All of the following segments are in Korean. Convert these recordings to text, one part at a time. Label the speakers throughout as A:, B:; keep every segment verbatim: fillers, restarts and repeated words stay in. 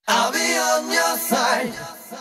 A: I'll be on your side.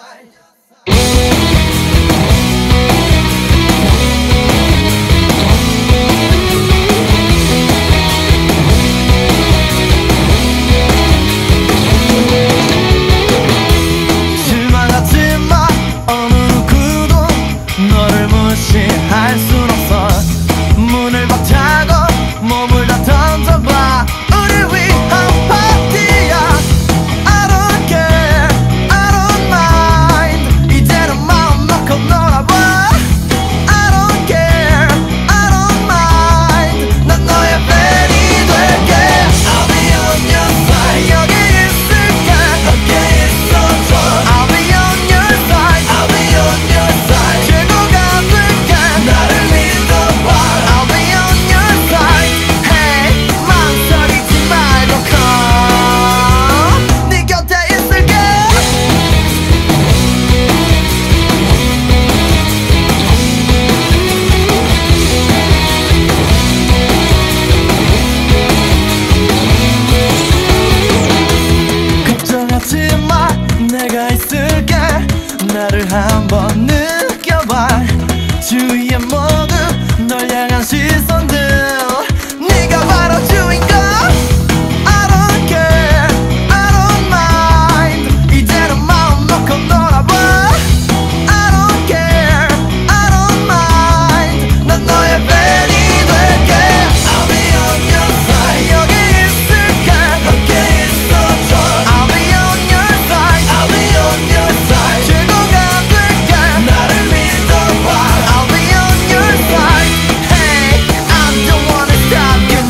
B: 실망하지 마. 어느 누구도 너를 무시할 순 없어. 문을 박차고 몸을 다 던져봐. 우리 위한 파티야. I don't care, I don't mind. 이제는 마음 놓고 놀아봐. I don't care, I don't mind. 난 너의 팬이 될게.
A: I'll be on your side.
B: 여기 있을게.
A: 함께 있어줘.
B: I'll be on your side.
A: I'll be on your side.
B: 최고가 될게.
A: 나를 믿어봐.
B: I'll be on your side. Hey, 망설이지 말고 come. 네 곁에 있을게. 걱정하지 마. 내가 있을게. 나를 한번 느껴봐. 주위의 모두 널 향한 시선들. 네가 바로 주인공. I don't care, I don't mind. 이제는 마음 놓고 놀아봐. I don't care, I don't mind. 난 너의 팬이 될게.
A: I'll be on your side.
B: 여기 있을게.
A: 함께 있어줘.
B: I'll be on your side.
A: I'll be on your side.
B: 최고가 될게.
A: 나를 믿어봐.
B: I'll be on your side. Hey, I don't wanna stop you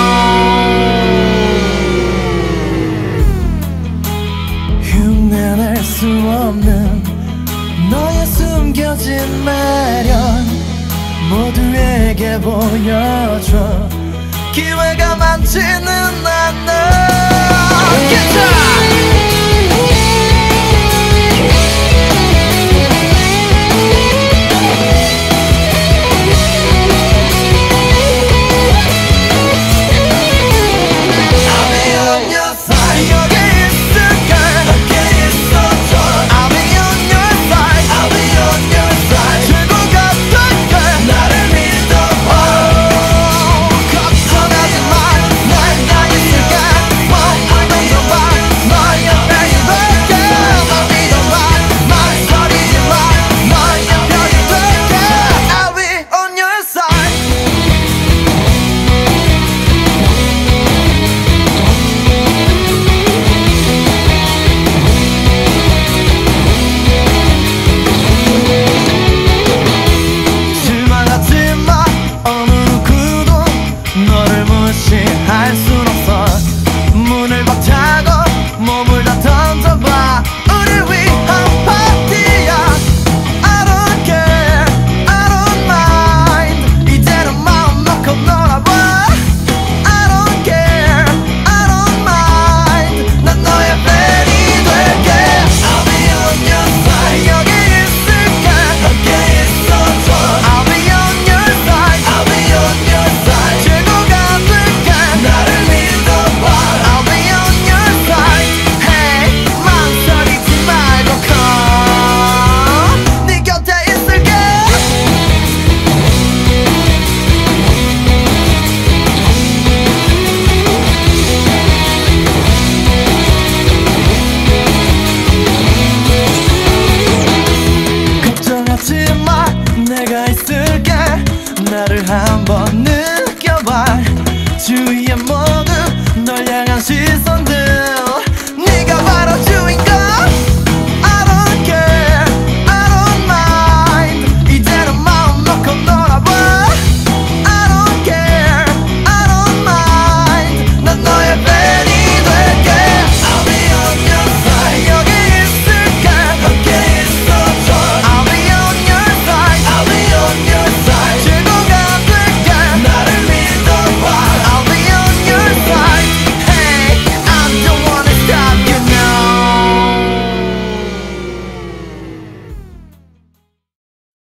B: now. 흉내낼 수 없는 너의 숨겨진 매력 모두에게 보여줘. 기회가 많지는 않아.
A: I'll be on your side.
B: 여기 있을게.
A: 함께 있어줘.
B: I'll be on your side.
A: I'll be on your side.
B: 최고가 될게.
A: 나를 믿어봐.
B: 걱정하지 마. 난 나 있을게. 몸을 던져봐. 너의 팬이 될게. 믿어봐. 망설이지 마. 너의 편이 될게. I'll be on your side. 실망하지 마. 어느 누구도 너를 무시할 순 없어. 문을 박차고 몸을 다 던져봐. 우리 위한 파티야. I don't care, I don't mind. 이제는 마음 놓고 놀아봐. I don't care, I don't mind. 난 너의 팬이 될게.
A: I'll be on your side.
B: 여기 있을게.
A: 함께 있어줘.
B: I'll be on your side.
A: I'll be on your side.
B: 최고가 될게.
A: 나를 믿어봐.
B: I'll be on your side. Hey, 망설이지 말고 come. 네 곁에 있을게. 걱정하지 마. 내가 있을게. 나를 한번 느껴봐. 주위의 모두 널 향한 시선들.